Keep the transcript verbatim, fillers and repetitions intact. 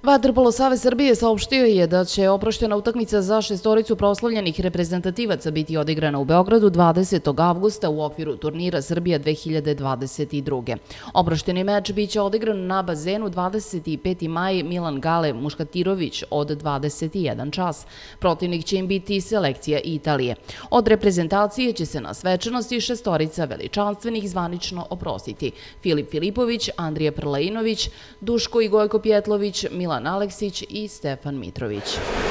Vaterpolo savez Srbije saopštio je da će oproštena utakmica za šestoricu proslavljenih reprezentativaca biti odigrana u Beogradu dvadesetog avgusta u okviru turnira Srbija dve hiljade dvadeset druge. Oprošteni meč biće odigran na bazenu dvadeset peti maj Milan Gale Muškatirović od dvadeset jedan čas. Protivnik će im biti selekcija Italije. Od reprezentacije će se na svečanosti šestorica veličanstvenih zvanično oprostiti: Filip Filipović, Andrija Prlainović, Duško i Gojko Pjetlović, Milan Aleksić i Stefan Mitrović.